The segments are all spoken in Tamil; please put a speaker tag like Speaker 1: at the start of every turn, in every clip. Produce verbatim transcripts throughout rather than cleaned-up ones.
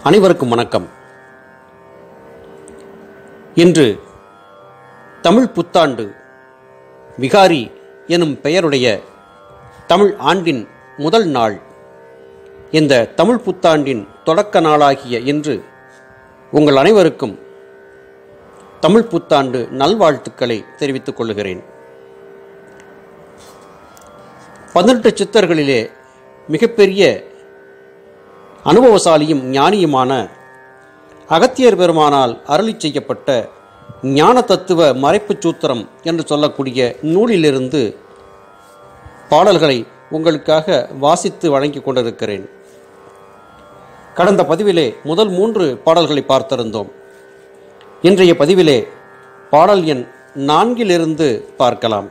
Speaker 1: அனைவருக்கும் வணக்கம். இன்று தமிழ் புத்தாண்டு விகாரி எனும் பெயருடைய தமிழ் ஆண்டின் முதல் நாள். இந்த தமிழ் புத்தாண்டின் தொடக்க நாளாகிய இன்று உங்கள் அனைவருக்கும் தமிழ் புத்தாண்டு நல்வாழ்த்துக்களை தெரிவித்துக் கொள்கிறேன். பதினெட்டு சித்தர்களிலே மிகப்பெரிய அனுபவசாலியும் ஞானியுமான அகத்தியர் பெருமானால் அருளி செய்யப்பட்ட ஞான தத்துவ மறைப்புச் சூத்திரம் என்று சொல்லக்கூடிய நூலிலிருந்து பாடல்களை உங்களுக்காக வாசித்து வழங்கி கொண்டிருக்கிறேன். கடந்த பதிவிலே முதல் மூன்று பாடல்களை பார்த்திருந்தோம். இன்றைய பதிவிலே பாடல் எண் நான்கிலிருந்து பார்க்கலாம்.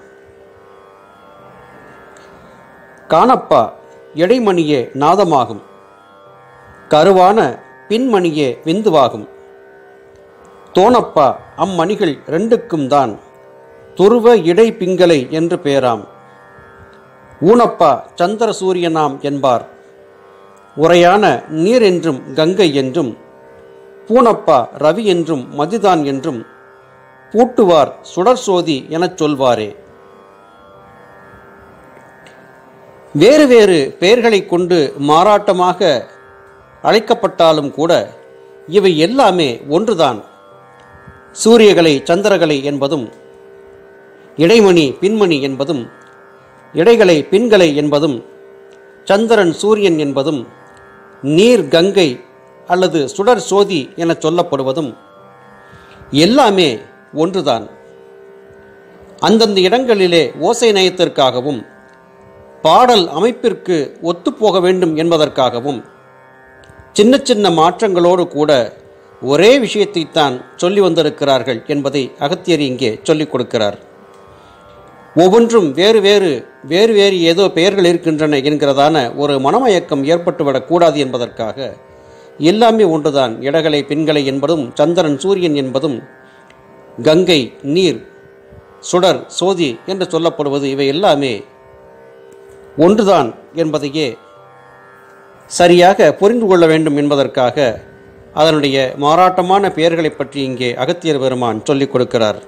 Speaker 1: காணப்பா எடைமணியே நாதமாகும், கருவான பின்மணியே விந்துவாகும், தோணப்பா அம்மணிகள் ரெண்டுக்கும் தான் துருவ இடை பிங்களை என்று பேராம், ஊனப்பா சந்திர சூரியனாம் என்பார், உரையான நீர் என்றும் கங்கை என்றும், பூனப்பா ரவி என்றும் மதிதான் என்றும், பூட்டுவார் சுடர் சோதி எனச் சொல்வாரே. வேறு வேறு பெயர்களை கொண்டு மாறாட்டமாக அழைக்கப்பட்டாலும் கூட இவை எல்லாமே ஒன்றுதான். சூரியகலை சந்திரகலை என்பதும், இடைமணி பின்மணி என்பதும், இடைகளை பின்கலை என்பதும், சந்திரன் சூரியன் என்பதும், நீர் கங்கை அல்லது சுடர் சோதி என சொல்லப்படுவதும் எல்லாமே ஒன்றுதான். அந்தந்த இடங்களிலே ஓசை நயத்திற்காகவும் பாடல் அமைப்பிற்கு ஒத்துப்போக வேண்டும் என்பதற்காகவும் சின்ன சின்ன மாற்றங்களோடு கூட ஒரே விஷயத்தைத்தான் சொல்லி வந்திருக்கிறார்கள் என்பதை அகத்தியர் இங்கே சொல்லிக் கொடுக்கிறார். ஒவ்வொன்றும் வேறு வேறு வேறு வேறு ஏதோ பெயர்கள் இருக்கின்றன என்கிறதான ஒரு மனமயக்கம் ஏற்பட்டுவிடக்கூடாது என்பதற்காக எல்லாமே ஒன்றுதான். இடகலை பின்கலை என்பதும், சந்திரன் சூரியன் என்பதும், கங்கை நீர் சுடர் சோதி என்று சொல்லப்படுவது இவை எல்லாமே ஒன்றுதான் என்பதையே சரியாக புரிந்து கொள்ள வேண்டும் என்பதற்காக அதனுடைய மாறாட்டமான பெயர்களை பற்றி இங்கே அகத்தியர் பெருமான் சொல்லிக் கொடுக்கிறார்.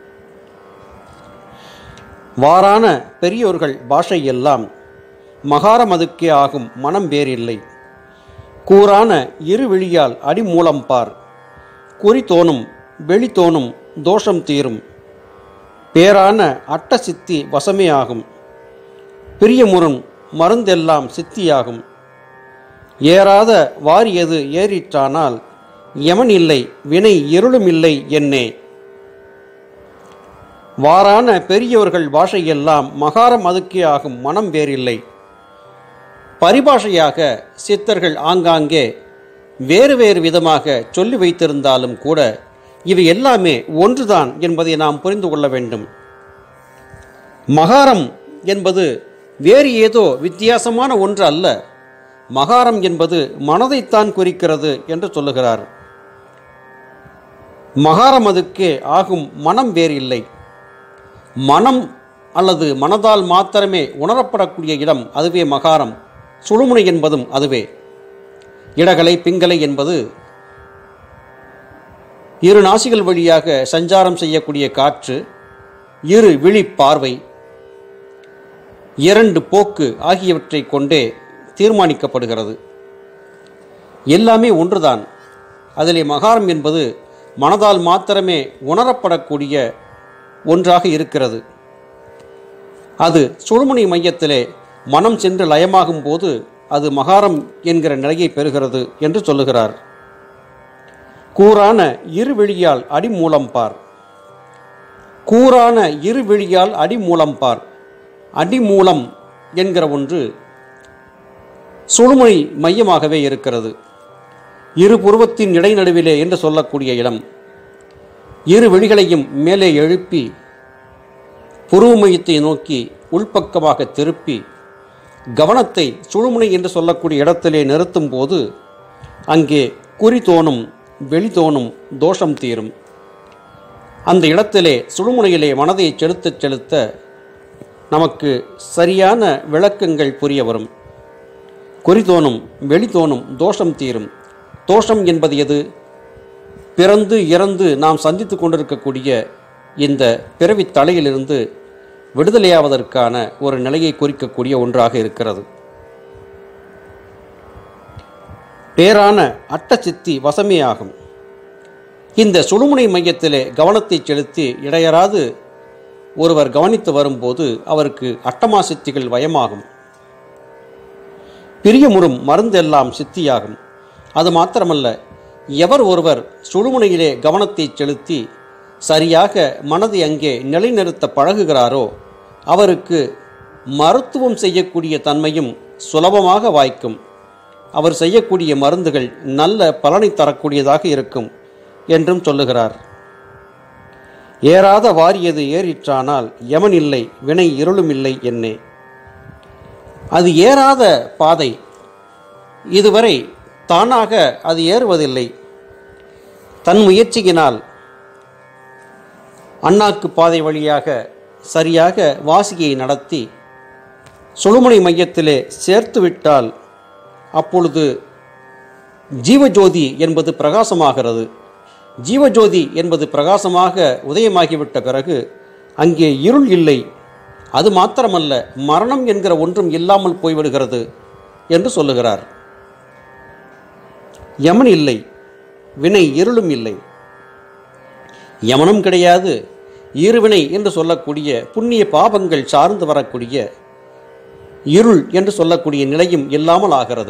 Speaker 1: வாரான பெரியோர்கள் பாஷை எல்லாம் மகாரமதுக்கே ஆகும் மனம் வேறில்லை, கூரான இருவிழியால் அடிமூலம் பார், குறி தோணும் வெளி தோணும் தோஷம் தீரும், பேரான அட்ட சித்தி வசமே ஆகும், பிரியமுறும் மருந்தெல்லாம் சித்தியாகும், ஏறாத வாரியது ஏறிற்றானால் யமன் இல்லை வினை இருளும் இல்லை என்னே. வாரான பெரியோர்கள் பாஷையெல்லாம் மகாரம் அதுக்கே ஆகும் மனம் வேறில்லை. பரிபாஷையாக சித்தர்கள் ஆங்காங்கே வேறு வேறு விதமாக சொல்லி வைத்திருந்தாலும் கூட இவை எல்லாமே ஒன்றுதான் என்பதை நாம் புரிந்து கொள்ள வேண்டும். மகாரம் என்பது வேறு ஏதோ வித்தியாசமான ஒன்று அல்ல. மகாரம் என்பது மனதைத்தான் குறிக்கிறது என்று சொல்லுகிறார். மகாரம் அதுக்கே ஆகும் மனம் வேறில்லை. மனம் அல்லது மனதால் மாத்திரமே உணரப்படக்கூடிய இடம் அதுவே மகாரம். சுழுமுனை என்பதும் அதுவே. இடகலை பிங்கலை என்பது இரு நாசிகள் வழியாக சஞ்சாரம் செய்யக்கூடிய காற்று, இரு விழி பார்வை, இரண்டு போக்கு ஆகியவற்றை கொண்டே தீர்மானிக்கப்படுகிறது. எல்லாமே ஒன்றுதான். அதிலே மகாரம் என்பது மனதால் மாத்திரமே உணரப்படக்கூடிய ஒன்றாக இருக்கிறது. அது சுழுமுனை மையத்திலே மனம் சென்று லயமாகும் போது அது மகாரம் என்கிற நிலையை பெறுகிறது என்று சொல்லுகிறார். கூரான இருவிழியால் அடிமூலம் பார், கூரான இருவிழியால் அடிமூலம் பார். அடிமூலம் என்கிற ஒன்று சுழுமுனை மையமாகவே இருக்கிறது. இரு புருவத்தின் இடைநடுவிலே என்று சொல்லக்கூடிய இடம். இரு விழிகளையும் மேலே எழுப்பி புருவ மையத்தை நோக்கி உள்பக்கமாக திருப்பி கவனத்தை சுழுமுனை என்று சொல்லக்கூடிய இடத்திலே நிறுத்தும் போது அங்கே குறி தோணும் வெளி தோணும் தோஷம் தீரும். அந்த இடத்திலே சுழுமுனையிலே மனதை செலுத்த செலுத்த நமக்கு சரியான விளக்கங்கள் புரிய வரும். குறி தோணும் வெளி தோணும் தோஷம் தீரும். தோஷம் என்பது எது? பிறந்து இறந்து நாம் சந்தித்து கொண்டிருக்கக்கூடிய இந்த பிறவி தலையிலிருந்து விடுதலையாவதற்கான ஒரு நிலையை குறிக்கக்கூடிய ஒன்றாக இருக்கிறது. பேரான அட்டசித்தி வசமே ஆகும். இந்த சுழுமுனை மையத்திலே கவனத்தை செலுத்தி இடையறாது ஒருவர் கவனித்து வரும்போது அவருக்கு அட்டமா சித்திகள் வயமாகும். பிரியமுறும் மருந்தெல்லாம் சித்தியாகும். அது மாத்திரமல்ல, எவர் ஒருவர் சுழுமுனையிலே கவனத்தை செலுத்தி சரியாக மனதை அங்கே நிலைநிறுத்த பழகுகிறாரோ அவருக்கு மருத்துவம் செய்யக்கூடிய தன்மையும் சுலபமாக வாய்க்கும். அவர் செய்யக்கூடிய மருந்துகள் நல்ல பலனை தரக்கூடியதாக இருக்கும் என்றும் சொல்லுகிறார். ஏறாத வாரியது ஏறிற்றானால் யமன் இல்லை, வினை இருளும் இல்லை என்னே. அது ஏறாத பாதை. இதுவரை தானாக அது ஏறுவதில்லை. தன் முயற்சியினால் அண்ணாக்கு பாதை வழியாக சரியாக வாசியை நடத்தி சுழுமுனை மையத்திலே சேர்த்துவிட்டால் அப்பொழுது ஜீவஜோதி என்பது பிரகாசமாகிறது. ஜீவஜோதி என்பது பிரகாசமாக உதயமாகிவிட்ட பிறகு அங்கே இருள் இல்லை. அது மாத்திரமல்ல, மரணம் என்கிற ஒன்றும் இல்லாமல் போய்விடுகிறது என்று சொல்லுகிறார். யமன் இல்லை, வினை இருளும் இல்லை. யமனும் கிடையாது, இருவினை என்று சொல்லக்கூடிய புண்ணிய பாபங்கள் சார்ந்து வரக்கூடிய இருள் என்று சொல்லக்கூடிய நிலையும் இல்லாமல் ஆகிறது.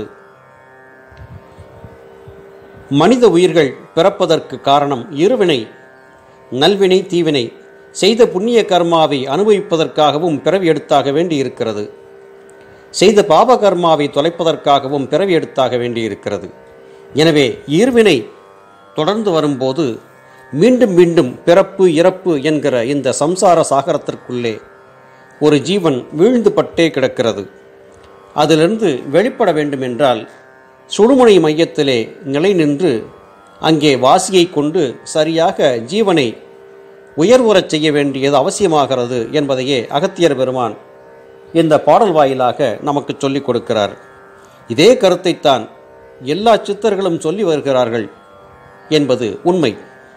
Speaker 1: மனித உயிர்கள் பிறப்பதற்கு காரணம் இருவினை, நல்வினை தீவினை. செய்த புண்ணிய கர்மாவை அனுபவிப்பதற்காகவும் பிறவி எடுத்தாக வேண்டி இருக்கிறது. செய்த பாப கர்மாவை தொலைப்பதற்காகவும் பிறவி எடுத்தாக வேண்டி இருக்கிறது. எனவே இருவினை தொடர்ந்து வரும்போது மீண்டும் மீண்டும் பிறப்பு இறப்பு என்கிற இந்த சம்சார சாகரத்திற்குள்ளே ஒரு ஜீவன் வீழ்ந்து பட்டே கிடக்கிறது. அதிலிருந்து வெளிப்பட வேண்டுமென்றால் சுழுமுனை மையத்திலே நிலை நின்று அங்கே வாசியை கொண்டு சரியாக ஜீவனை உயர்வுறச் செய்ய வேண்டியது அவசியமாகிறது என்பதையே அகத்தியர் பெருமான் இந்த பாடல் வாயிலாக நமக்கு சொல்லிக் கொடுக்கிறார். இதே கருத்தைத்தான் எல்லா சித்தர்களும் சொல்லி வருகிறார்கள் என்பது உண்மை.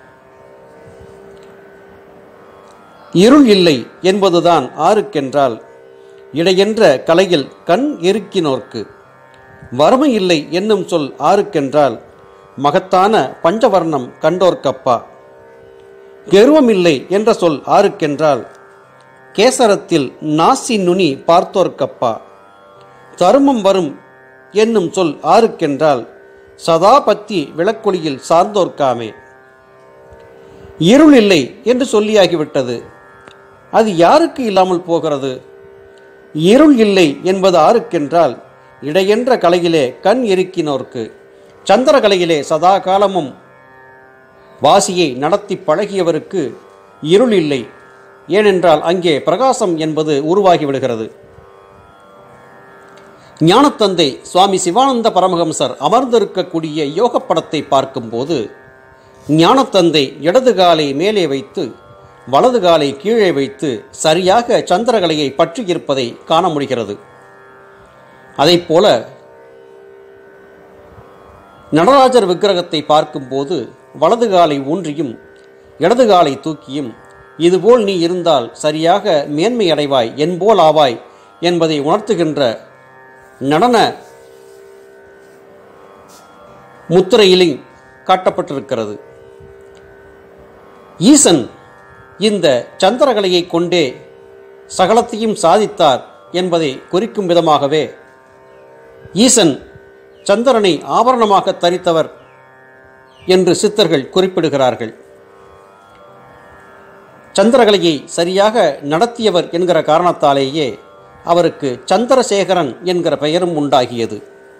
Speaker 1: இருள் இல்லை என்பதுதான் ஆருக்கென்றால் இடையென்ற கலையில் கண் எருக்கினோர்க்கு. வறுமை இல்லை என்னும் சொல் ஆருக்கென்றால் மகத்தான பஞ்சவர்ணம் கண்டோர்க்கப்பா. கெருவமில்லை என்ற சொல் ஆருக்கென்றால் கேசரத்தில் நாசி நுனி பார்த்தோர்க்கப்பா. தருமம் வரும் என்னும் சொல் ஆருக்கென்றால் சதாபத்தி விளக்கொளியில் சார்ந்தோர்க்காமே. இருள் இல்லை என்று சொல்லியாகிவிட்டது. அது யாருக்கு இல்லாமல் போகிறது? இருள் இல்லை என்பது ஆருக்கென்றால் இடையென்ற கலையிலே கண் எருக்கினோர்க்கு. சந்திர கலையிலே சதா காலமும் வாசியை நடத்தி பழகியவருக்கு இருள் இல்லை. ஏனென்றால் அங்கே பிரகாசம் என்பது உருவாகிவிடுகிறது. ஞானத்தந்தை சுவாமி சிவானந்த பரமஹம்சர் அமர்ந்திருக்கக்கூடிய யோக படத்தை பார்க்கும்போது ஞானத்தந்தை இடது காலை மேலே வைத்து வலது காலை கீழே வைத்து சரியாக சந்திரகலையை பற்றி இருப்பதை காண முடிகிறது. அதைப்போல நடராஜர் விக்கிரகத்தை பார்க்கும்போது வலது காலை ஊன்றியும் இடது காலை தூக்கியும் இதுபோல் நீ இருந்தால் சரியாக மேன்மை அடைவாய், என்போல் ஆவாய் என்பதை உணர்த்துகின்ற நடன முத்திரையிலும் காட்டப்பட்டிருக்கிறது. ஈசன் இந்த சந்திரகலையை கொண்டே சகலத்தையும் சாதித்தார் என்பதை குறிக்கும் விதமாகவே ஈசன் சந்திரனை ஆபரணமாக தரித்தவர் என்று சித்தர்கள் குறிப்பிடுகிறார்கள். சந்திரகலையை சரியாக நடத்தியவர் என்கிற காரணத்தாலேயே அவருக்கு சந்திரசேகரன் என்கிற பெயரும் உண்டாகியது.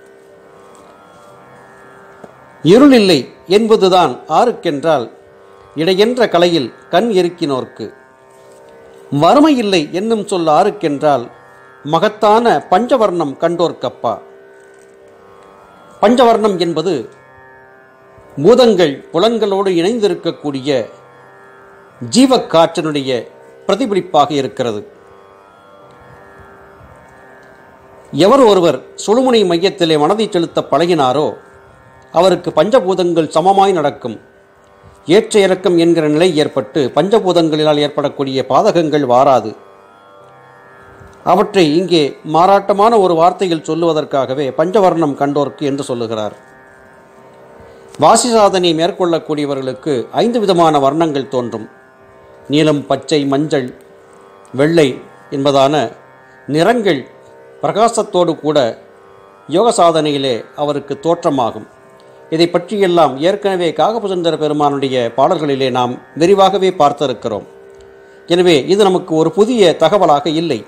Speaker 1: இருளில்லை என்பதுதான் ஆருக்கென்றால் இடையென்ற கலையில் கண் எருக்கினோர்க்கு. வறுமை இல்லை என்னும் சொல் ஆருக்கென்றால் மகத்தான பஞ்சவர்ணம் கண்டோர்க்கப்பா. பஞ்சவர்ணம் என்பது பூதங்கள் புலன்களோடு இணைந்திருக்கக்கூடிய ஜீவக்காற்றினுடைய பிரதிபலிப்பாக இருக்கிறது. எவர் ஒருவர் சுழுமுனை மையத்திலே மனதை செலுத்த பழகினாரோ அவருக்கு பஞ்சபூதங்கள் சமமாய் நடக்கும். ஏற்ற இறக்கம் என்கிற நிலை ஏற்பட்டு பஞ்சபூதங்களினால் ஏற்படக்கூடிய பாதகங்கள் வாராது. அவற்றை இங்கே மாறாட்டமான ஒரு வார்த்தையில் சொல்லுவதற்காகவே பஞ்சவர்ணம் கண்டோர்க்கு என்று சொல்லுகிறார். வாசி சாதனை மேற்கொள்ளக்கூடியவர்களுக்கு ஐந்து விதமான வர்ணங்கள் தோன்றும். நீலம், பச்சை, மஞ்சள், வெள்ளை என்பதான நிறங்கள் பிரகாசத்தோடு கூட யோக சாதனையிலே அவருக்கு தோற்றமாகும். இதை பற்றியெல்லாம் ஏற்கனவே காகபுஜந்தர பெருமானுடைய பாடல்களிலே நாம் விரிவாகவே பார்த்திருக்கிறோம். எனவே இது நமக்கு ஒரு புதிய தகவலாக இல்லை.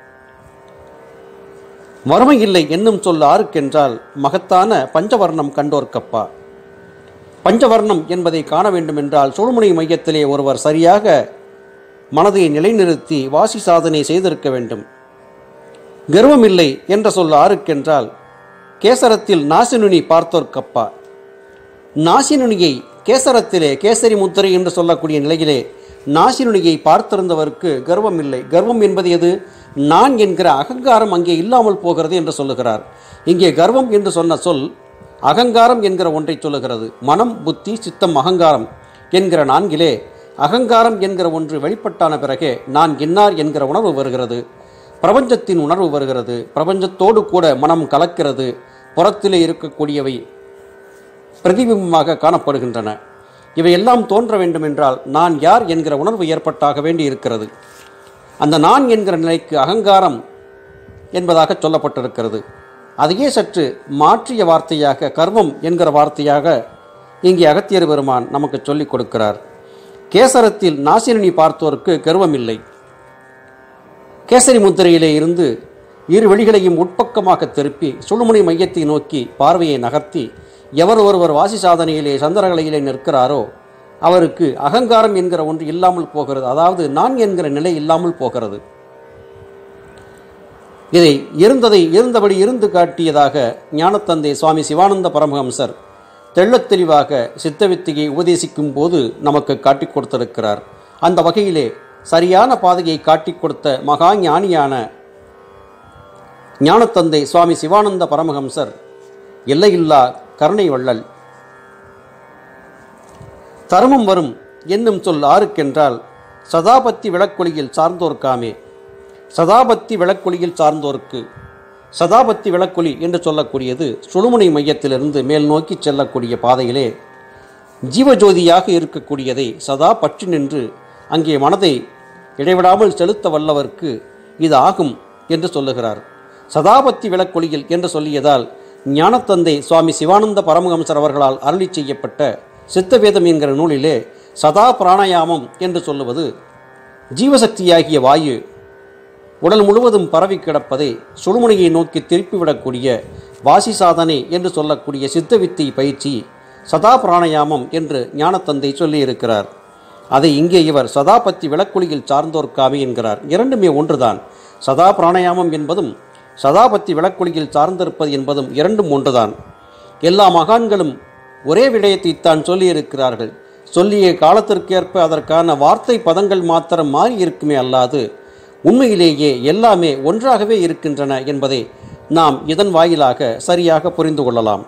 Speaker 1: வறுமை இல்லை என்னும் சொல் ஆருக்கென்றால் மகத்தான பஞ்சவர்ணம் கண்டோர்க்கப்பா. பஞ்சவர்ணம் என்பதை காண வேண்டுமென்றால் சுழுமுனை மையத்திலே ஒருவர் சரியாக மனதை நிலைநிறுத்தி வாசி சாதனை செய்திருக்க வேண்டும். கர்வமில்லை என்ற சொல் ஆருக்கென்றால் கேசரத்தில் நாசினுனி பார்த்தோர்க்கப்பா. நாசினுனியை கேசரத்திலே கேசரி முத்திரை என்று சொல்லக்கூடிய நிலையிலே நாசினுனியை பார்த்திருந்தவருக்கு கர்வம் இல்லை. கர்வம் என்பது எது? நான் என்கிற அகங்காரம் அங்கே இல்லாமல் போகிறது என்று சொல்லுகிறார். இங்கே கர்வம் என்று சொன்ன சொல் அகங்காரம் என்கிற ஒன்றை சொல்லுகிறது. மனம், புத்தி, சித்தம், அகங்காரம் என்கிற நான்கிலே அகங்காரம் என்கிற ஒன்று வெளிப்பட்டான பிறகே நான் என்னார் என்கிற உணர்வு வருகிறது. பிரபஞ்சத்தின் உணர்வு வருகிறது. பிரபஞ்சத்தோடு கூட மனம் கலக்கிறது. புறத்திலே இருக்கக்கூடியவை பிரதிபிம்பமாக காணப்படுகின்றன. இவையெல்லாம் தோன்ற வேண்டுமென்றால் நான் யார் என்கிற உணர்வு ஏற்பட்டாக வேண்டி இருக்கிறது. அந்த நான் என்கிற நிலைக்கு அகங்காரம் என்பதாக சொல்லப்பட்டிருக்கிறது. அதையே சற்று மாற்றிய வார்த்தையாக கர்வம் என்கிற வார்த்தையாக இங்கே அகத்தியர் பெருமான் நமக்கு சொல்லிக் கொடுக்கிறார். கேசரத்தில் நாசினி பார்த்தோருக்கு கர்வம் இல்லை. கேசரி முத்திரையிலே இருந்து இரு வெளிகளையும் உட்பக்கமாக திருப்பி சுழுமுனை மையத்தை நோக்கி பார்வையை நகர்த்தி எவர் ஒருவர் வாசி சாதனையிலே சந்திரகலையிலே நிற்கிறாரோ அவருக்கு அகங்காரம் என்கிற ஒன்று இல்லாமல் போகிறது. அதாவது நான் என்கிற நிலை இல்லாமல் போகிறது. இதை இருந்ததை இருந்தபடி இருந்து காட்டியதாக ஞானத்தந்தை சுவாமி சிவானந்த பரமஹம்சர் தெள்ளத் தெளிவாக சித்தவித்தியை உபதேசிக்கும் போது நமக்கு காட்டிக் கொடுத்திருக்கிறார். அந்த வகையிலே சரியான பாதையை காட்டிக் கொடுத்த மகா ஞானியான ஞானத்தந்தை சுவாமி சிவானந்த பரமஹம்சர் எல்லையில்லா கருணை வள்ளல். தருமம் வரும் என்னும் சொல் ஆருக்கென்றால் சதாபத்தி விளக்கொளியில் சார்ந்தோர்க்காமே. சதாபத்தி விளக்கொளியில் சார்ந்தோர்க்கு சதாபத்தி விளக்கொளி என்று சொல்லக்கூடியது சுழுமுனை மையத்திலிருந்து மேல் நோக்கி செல்லக்கூடிய பாதையிலே ஜீவஜோதியாக இருக்கக்கூடியதை சதா பற்றி நின்று அங்கே மனதை இடைவிடாமல் செலுத்த வல்லவர்க்கு இது ஆகும் என்று சொல்லுகிறார். சதாபத்தி விளக்கொளியில் என்று சொல்லியதால் ஞானத்தந்தை சுவாமி சிவானந்த பரமஹம்சர் அவர்களால் அருளி செய்யப்பட்ட சித்தவேதம் என்கிற நூலிலே சதா பிராணாயாமம் என்று சொல்லுவது ஜீவசக்தியாகிய வாயு உடல் முழுவதும் பரவி கிடப்பதை சுழுமுனையை நோக்கி திருப்பிவிடக்கூடிய வாசி சாதனை என்று சொல்லக்கூடிய சித்தவித்தை பயிற்சி சதா பிராணாயாமம் என்று ஞானத்தந்தை சொல்லியிருக்கிறார். அதை இங்கே இவர் சதாபத்தி விளக்கொளியில் சார்ந்தோர்க்காமே என்கிறார். இரண்டுமே ஒன்றுதான். சதா பிராணாயாமம் என்பதும் சதாபத்தி விளக்கொளியில் சார்ந்திருப்பது என்பதும் இரண்டும் ஒன்றுதான். எல்லா மகான்களும் ஒரே விடயத்தைத்தான் சொல்லியிருக்கிறார்கள். சொல்லிய காலத்திற்கேற்ப அதற்கான வார்த்தை பதங்கள் மாத்திரம் மாறி இருக்குமே அல்லாது உண்மையிலேயே எல்லாமே ஒன்றாகவே இருக்கின்றன என்பதை நாம் இதன் வாயிலாக சரியாக புரிந்து கொள்ளலாம்.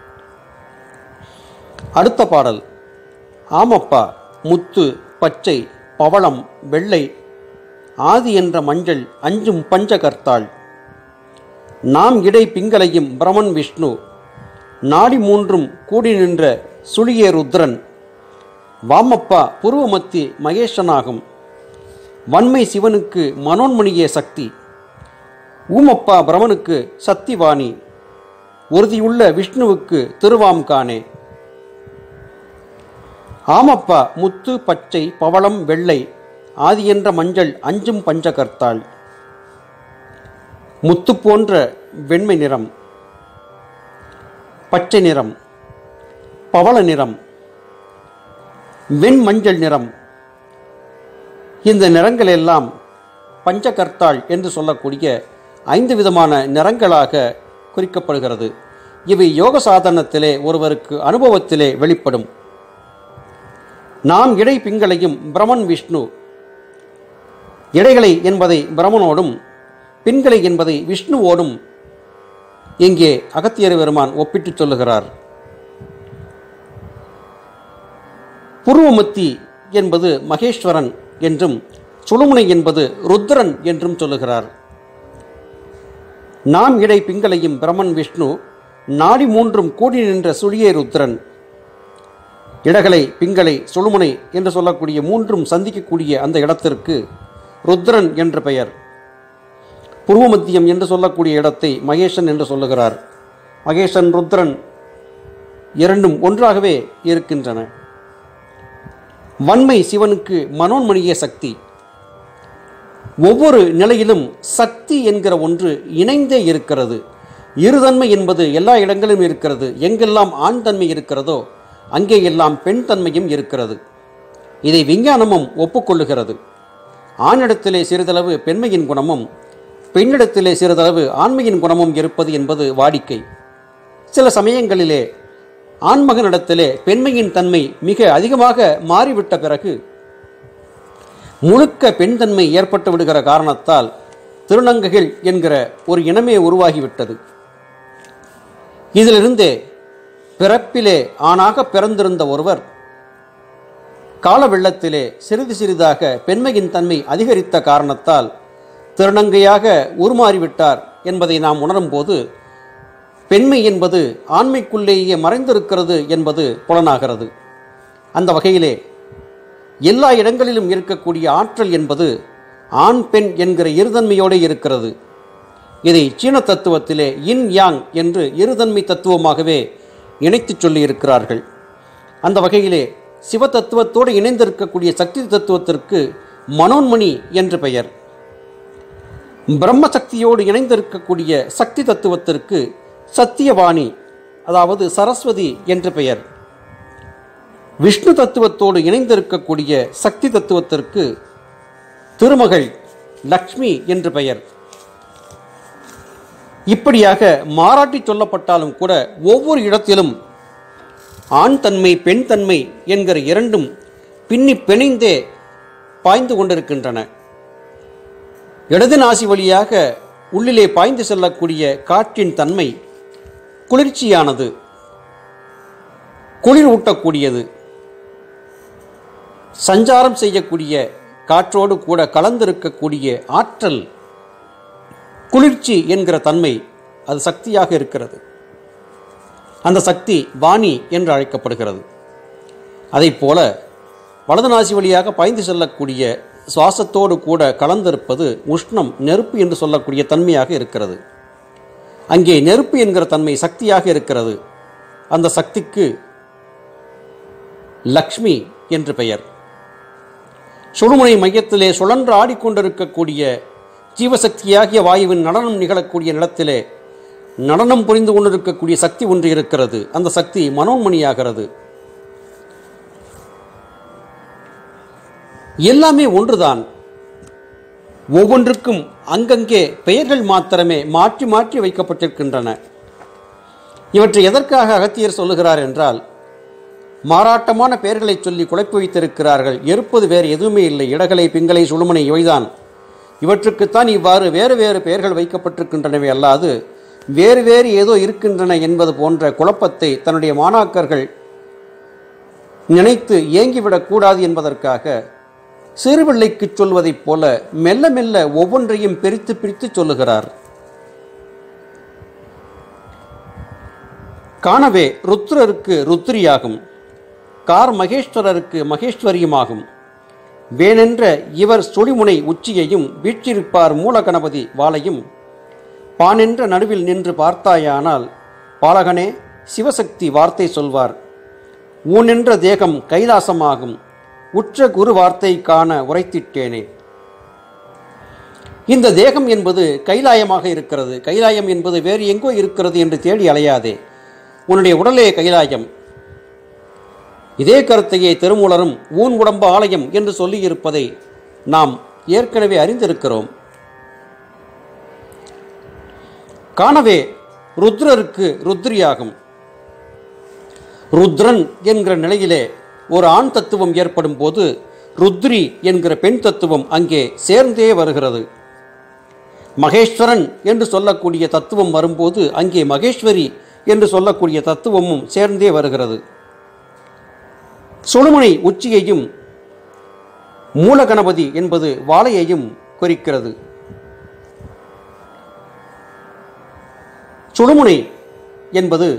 Speaker 1: அடுத்த பாடல். ஆமப்பா, முத்து, பச்சை, பவளம், வெள்ளை, ஆதி என்ற மஞ்சள் அஞ்சும் பஞ்சகர்த்தாள். நாம் இடை பிங்களையும் பிரமன் விஷ்ணு, நாடி மூன்றும் கூடி நின்ற சுழியே ருத்ரன். வாமப்பா புருவமத்தி மகேஷனாகும், வன்மை சிவனுக்கு மனோன்மணியே சக்தி. ஊமப்பா பிரமனுக்கு சத்திவாணி, உறுதியுள்ள விஷ்ணுவுக்கு திருவாம்கானே. ஆமப்பா முத்து, பச்சை, பவளம், வெள்ளை, ஆதி என்ற மஞ்சள் அஞ்சும் பஞ்சகர்த்தாள். முத்து போன்ற வெண்மை நிறம், பச்சை நிறம், பவள நிறம், வெண்மஞ்சள் நிறம், இந்த நிறங்கள் எல்லாம் பஞ்சகர்த்தாள் என்று சொல்லக்கூடிய ஐந்து விதமான நிறங்களாக குறிக்கப்படுகிறது. இவை யோக சாதனத்திலே ஒருவருக்கு அனுபவத்திலே வெளிப்படும். நாம் இடை பிங்களையும் பிரமன் விஷ்ணு, இடைகளை என்பதை பிரமனோடும் பின்களை என்பதை விஷ்ணுவோடும் இங்கே அகத்தியர் பெருமான் ஒப்பிட்டு சொல்லுகிறார். புருவமத்தி என்பது மகேஸ்வரன் என்றும் சுழுமுனை என்பது ருத்ரன் என்றும் சொல்லுகிறார். நாம் இடை பிங்களையும் பிரமன் விஷ்ணு நாடி மூன்றும் கூடி நின்ற சுழியே ருத்ரன். இடகலை பிங்களை சுழுமுனை என்று சொல்லக்கூடிய மூன்றும் சந்திக்கக்கூடிய அந்த இடத்திற்கு ருத்ரன் என்ற பெயர். புருவமத்தியம் என்று சொல்லக்கூடிய இடத்தை மகேசன் என்று சொல்லுகிறார். மகேசன் ருத்ரன் இரண்டும் ஒன்றாகவே இருக்கின்றன. வன்மை சிவனுக்கு மனோன்மணிய சக்தி. ஒவ்வொரு நிலையிலும் சக்தி என்கிற ஒன்று இணைந்தே இருக்கிறது. இருதன்மை என்பது எல்லா இடங்களிலும் இருக்கிறது. எங்கெல்லாம் ஆண் தன்மை இருக்கிறதோ அங்கே எல்லாம் பெண் தன்மையும் இருக்கிறது. இதை விஞ்ஞானமும் ஒப்புக்கொள்ளுகிறது. ஆணிடத்திலே சிறிதளவு பெண்மையின் குணமும் பெண்ணிடத்திலே சிறிதளவு ஆண்மையின் குணமும் இருப்பது என்பது வாடிக்கை. சில சமயங்களிலே ஆண்மகனிடத்திலே பெண்மையின் தன்மை மிக அதிகமாக மாறிவிட்ட பிறகு முழுக்க பெண் தன்மை ஏற்பட்டு விடுகிற காரணத்தால் திருநங்கைகள் என்கிற ஒரு இனமே உருவாகிவிட்டது. இதிலிருந்தே பிறப்பிலே ஆணாக பிறந்திருந்த ஒருவர் கால வெள்ளத்திலே சிறிது சிறிதாக பெண்மையின் தன்மை அதிகரித்த காரணத்தால் திருநங்கையாக உருமாறிவிட்டார் என்பதை நாம் உணரும் போது பெண்மை என்பது ஆண்மைக்குள்ளேயே மறைந்திருக்கிறது என்பது புலனாகிறது. அந்த வகையிலே எல்லா இடங்களிலும் இருக்கக்கூடிய ஆற்றல் என்பது ஆண் பெண் என்கிற இருதன்மையோடு இருக்கிறது. இதை சீன தத்துவத்திலே இன் யாங் என்று இருதன்மை தத்துவமாகவே இணைத்து சொல்லி இருக்கிறார்கள். அந்த வகையிலே சிவ தத்துவத்தோடு இணைந்திருக்கக்கூடிய சக்தி தத்துவத்திற்கு மனோன்மணி என்று பெயர். பிரம்ம சக்தியோடு இணைந்திருக்கக்கூடிய சக்தி தத்துவத்திற்கு சத்தியவாணி அதாவது சரஸ்வதி என்று பெயர். விஷ்ணு தத்துவத்தோடு இணைந்திருக்கக்கூடிய சக்தி தத்துவத்திற்கு திருமகள் லக்ஷ்மி என்று பெயர். இப்படியாக மாறாட்டி சொல்லப்பட்டாலும் கூட ஒவ்வொரு இடத்திலும் ஆண் தன்மை பெண் தன்மை என்கிற இரண்டும் பின்னி பிணைந்தே பாய்ந்து கொண்டிருக்கின்றன. இடது நாசி வழியாக உள்ளிலே பாய்ந்து செல்லக்கூடிய காற்றின் தன்மை குளிர்ச்சியானது, குளிர் ஊட்டக்கூடியது. சஞ்சாரம் செய்யக்கூடிய காற்றோடு கூட கலந்திருக்கக்கூடிய ஆற்றல் குளிர்ச்சி என்கிற தன்மை அது சக்தியாக இருக்கிறது. அந்த சக்தி வாணி என்று அழைக்கப்படுகிறது. அதை போல வலது நாசி வழியாக பாய்ந்து செல்லக்கூடிய சுவாசத்தோடு கூட கலந்திருப்பது உஷ்ணம் நெருப்பு என்று சொல்லக்கூடிய தன்மையாக இருக்கிறது. அங்கே நெருப்பு என்கிற தன்மை சக்தியாக இருக்கிறது. அந்த சக்திக்கு லக்ஷ்மி என்று பெயர். சுழுமுனை மையத்திலே சுழன்று ஆடிக்கொண்டிருக்கக்கூடிய ஜீவசக்தியாகிய வாயுவின் நடனம் நிகழக்கூடிய நிலத்திலே நடனம் புரிந்து கொண்டிருக்கக்கூடிய சக்தி ஒன்று இருக்கிறது. அந்த சக்தி மனோன்மணியாகிறது. எல்லாமே ஒன்றுதான். ஒவ்வொன்றுக்கும் அங்கங்கே பெயர்கள் மாத்திரமே மாற்றி மாற்றி வைக்கப்பட்டிருக்கின்றன. இவற்றை எதற்காக அகத்தியர் சொல்லுகிறார் என்றால், மாறாட்டமான பெயர்களை சொல்லி குழப்பி வைத்திருக்கிறார்கள். இருப்பது வேறு எதுவுமே இல்லை. இடகலை பிங்களை சுழுமுனை இவைதான். இவற்றுக்குத்தான் இவ்வாறு வேறு வேறு பெயர்கள் வைக்கப்பட்டிருக்கின்றனவே அல்லாது வேறு வேறு ஏதோ இருக்கின்றன என்பது போன்ற குழப்பத்தை தன்னுடைய மாணாக்கர்கள் நினைத்து ஏங்கிவிடக்கூடாது என்பதற்காக சிறுபிள்ளைக்கு சொல்வதைப் போல மெல்ல மெல்ல ஒவ்வொன்றையும் பிரித்து பிரித்து சொல்லுகிறார். காணவே ருத்ரருக்கு ருத்ரியாகும், கார் மகேஸ்வரருக்கு மகேஸ்வரியுமாகும். வேணென்ற இவர் சுழிமுனை உச்சியையும் வீற்றிருப்பார் மூல கணபதி வாளையும் பானென்ற நடுவில் நின்று பார்த்தாயானால் பாலகனே சிவசக்தி வார்த்தை சொல்வார். ஊனென்ற தேகம் கைலாசமாகும், உற்ற குரு வார்த்தை காண உரைத்திட்டேனே. இந்த தேகம் என்பது கைலாயமாக இருக்கிறது. கைலாயம் என்பது வேறு எங்கோ இருக்கிறது என்று தேடி அலையாதே. உன்னுடைய உடலே கைலாயம். இதே கருத்தையே திருமூலரும் ஊன் உடம்பு ஆலயம் என்று சொல்லியிருப்பதை நாம் ஏற்கனவே அறிந்திருக்கிறோம். காணவே ருத்ரருக்கு ருத்ரியாகும். ருத்ரன் என்கிற நிலையிலே ஒரு ஆண் தத்துவம் ஏற்படும் போது ருத்ரி என்கிற பெண் தத்துவம் அங்கே சேர்ந்தே வருகிறது. மகேஸ்வரன் என்று சொல்லக்கூடிய தத்துவம் வரும்போது அங்கே மகேஸ்வரி என்று சொல்லக்கூடிய தத்துவமும் சேர்ந்தே வருகிறது. சுழுமுனை உச்சியையும் மூலகணபதி என்பது வாழையையும் குறிக்கிறது. சுழுமுனை என்பது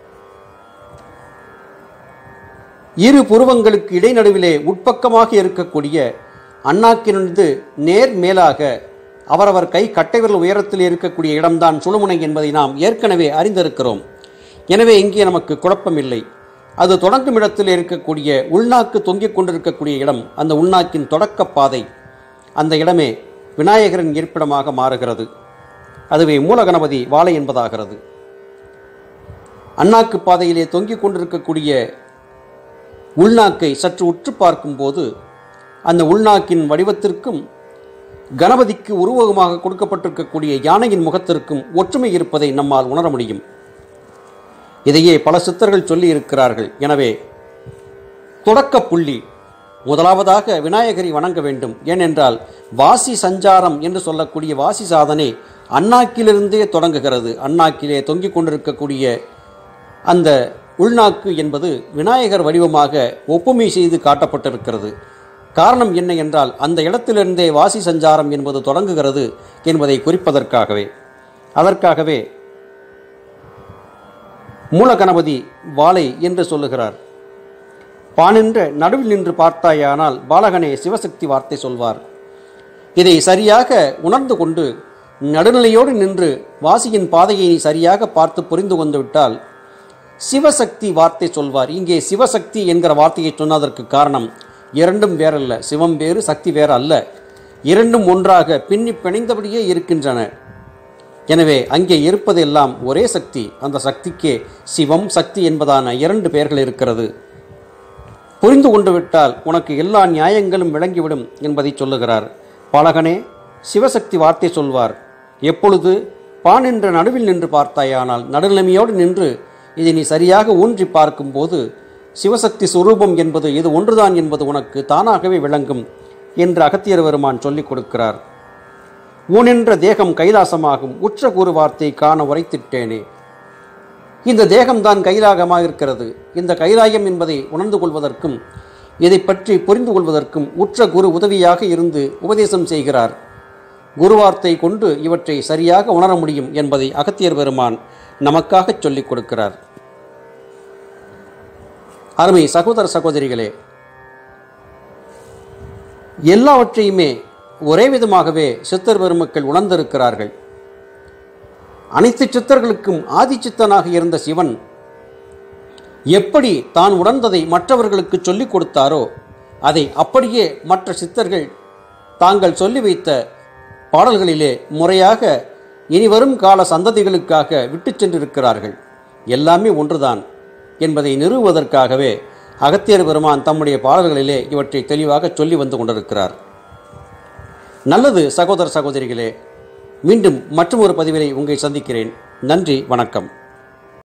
Speaker 1: இரு புருவங்களுக்கு இடைநடுவிலே உட்பக்கமாக இருக்கக்கூடிய அண்ணாக்கினிருந்து நேர் மேலாக அவரவர் கை கட்டைவிரல் உயரத்தில் இருக்கக்கூடிய இடம்தான் சுழுமுனை என்பதை நாம் ஏற்கனவே அறிந்திருக்கிறோம். எனவே இங்கே நமக்கு குழப்பமில்லை. அது தொடங்கும் இடத்தில் இருக்கக்கூடிய உள்நாக்கு தொங்கிக் கொண்டிருக்கக்கூடிய இடம், அந்த உள்நாக்கின் தொடக்க பாதை, அந்த இடமே விநாயகரின் இருப்பிடமாக மாறுகிறது. அதுவே மூலகணபதி வாழை என்பதாகிறது. அண்ணாக்கு பாதையிலே தொங்கிக் கொண்டிருக்கக்கூடிய உள்நாக்கை சற்று உற்று பார்க்கும்போது அந்த உள்நாக்கின் வடிவத்திற்கும் கணபதிக்கு உருவகமாக கொடுக்கப்பட்டிருக்கக்கூடிய யானையின் முகத்திற்கும் ஒற்றுமை இருப்பதை நம்மால் உணர முடியும். இதையே பல சித்தர்கள் சொல்லி இருக்கிறார்கள். எனவே தொடக்க புள்ளி முதலாவதாக விநாயகரை வணங்க வேண்டும். ஏனென்றால் வாசி சஞ்சாரம் என்று சொல்லக்கூடிய வாசி சாதனை அண்ணாக்கிலிருந்தே தொடங்குகிறது. அண்ணாக்கிலே தொங்கிக் கொண்டிருக்கக்கூடிய அந்த உள்நாக்கு என்பது விநாயகர் வடிவமாக ஒப்புமை செய்து காட்டப்பட்டிருக்கிறது. காரணம் என்ன என்றால் அந்த இடத்திலிருந்தே வாசி சஞ்சாரம் என்பது தொடங்குகிறது என்பதை குறிப்பதற்காகவே. அதற்காகவே மூலகணபதி வாளை என்று சொல்லுகிறார். பானின்ற நடுவில் நின்று பார்த்தாயானால் பாலகனே சிவசக்தி வார்த்தை சொல்வார். இதை சரியாக உணர்ந்து கொண்டு நடுநிலையோடு நின்று வாசியின் பாதையை சரியாக பார்த்து புரிந்து கொண்டு விட்டால் சிவசக்தி வார்த்தை சொல்வார். இங்கே சிவசக்தி என்கிற வார்த்தையை சொன்னதற்கு காரணம் இரண்டும் வேறல்ல. சிவம் வேறு, சக்தி வேறு அல்ல. இரண்டும் ஒன்றாக பின்னி பிணைந்தபடியே இருக்கின்றன. எனவே அங்கே இருப்பதெல்லாம் ஒரே சக்தி. அந்த சக்திக்கே சிவம் சக்தி என்பதான இரண்டு பெயர்கள் இருக்கிறது. புரிந்து கொண்டு விட்டால் உனக்கு எல்லா நியாயங்களும் விளங்கிவிடும் என்பதை சொல்லுகிறார். பாலகனே சிவசக்தி வார்த்தை சொல்வார். எப்பொழுது பான் என்ற நடுவில் நின்று பார்த்தாயானால் நடுநிலைமையோடு நின்று இதை நீ சரியாக ஊன்றி பார்க்கும்போது சிவசக்தி சுரூபம் என்பது இது ஒன்றுதான் என்பது உனக்கு தானாகவே விளங்கும் என்று அகத்தியர் பெருமான் சொல்லிக் கொடுக்கிறார். ஊனென்ற தேகம் கைலாசமாகும் உற்ற கூறு வார்த்தை காண உரைத்திட்டேனே. இந்த தேகம்தான் கைலாகமாக இருக்கிறது. இந்த கைலாயம் என்பதை உணர்ந்து கொள்வதற்கும் இதை பற்றி புரிந்து கொள்வதற்கும் உற்ற குரு உதவியாக இருந்து உபதேசம் செய்கிறார். குருவார்த்தை கொண்டு இவற்றை சரியாக உணர முடியும் என்பதை அகத்தியர் பெருமான் நமக்காக சொல்லிக் கொடுக்கிறார். அருமை சகோதர சகோதரிகளே, எல்லாவற்றையுமே ஒரே விதமாகவே சித்தர் பெருமக்கள் உணர்ந்திருக்கிறார்கள். அனைத்து சித்தர்களுக்கும் ஆதி சித்தனாக இருந்த சிவன் எப்படி தான் உணர்ந்ததை மற்றவர்களுக்கு சொல்லிக் கொடுத்தாரோ அதை அப்படியே மற்ற சித்தர்கள் தாங்கள் சொல்லி வைத்த பாடல்களிலே முறையாக இனிவரும் கால சந்ததிகளுக்காக விட்டு சென்றிருக்கிறார்கள். எல்லாமே ஒன்றுதான் என்பதை நிறுவுவதற்காகவே அகத்தியர் பெருமான் தம்முடைய பாடல்களிலே இவற்றை தெளிவாக சொல்லி வந்து கொண்டிருக்கிறார். நல்லது சகோதர சகோதரிகளே, மீண்டும் மற்றொரு பதிவிலே உங்களை சந்திக்கிறேன். நன்றி, வணக்கம்.